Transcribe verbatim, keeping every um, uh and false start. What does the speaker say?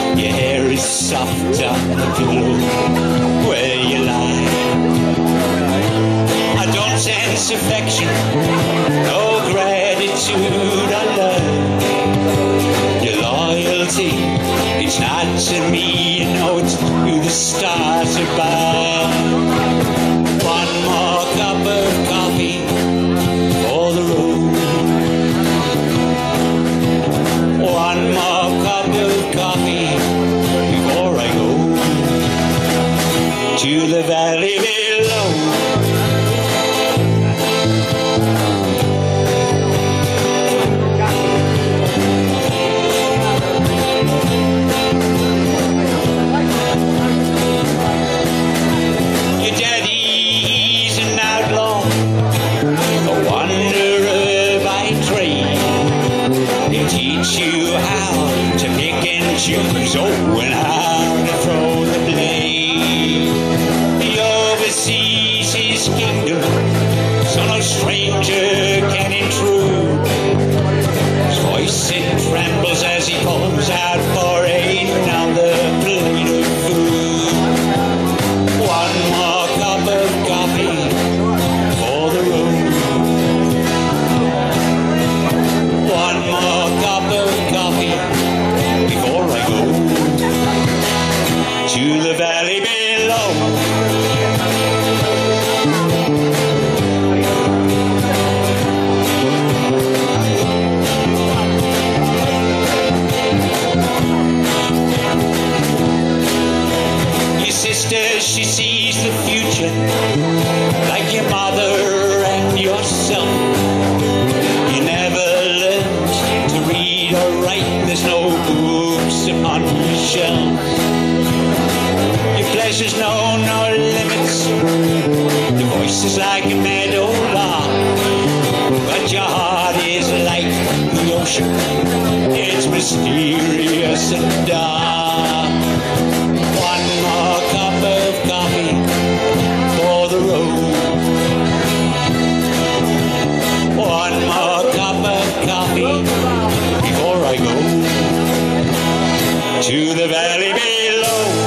Your hair is soft on the pillow where you lie. I don't sense affection, no gratitude or love. Your loyalty, it's not to me, you know it's to the stars above. One more cup of coffee for the road. One more cup of coffee before I go to the valley below. Your daddy's an outlaw, a wanderer by trade. They teach you how to pick and choose, oh, and how to throw the blade. He oversees his kingdom, so no stranger can intrude. His voice it trembles as he calls out for another plate of food. One more cup of coffee for the road. One more cup of coffee before I go to the valley below. Your sister, she sees the future like your mother and yourself. You never learned to read or write, there's no books upon your shelf. Your pleasures know no limits, your voice is like a meadow lark, but your heart is like the ocean, it's mysterious and dark. One more cup of coffee for the road. One more cup of coffee before I go to the valley below.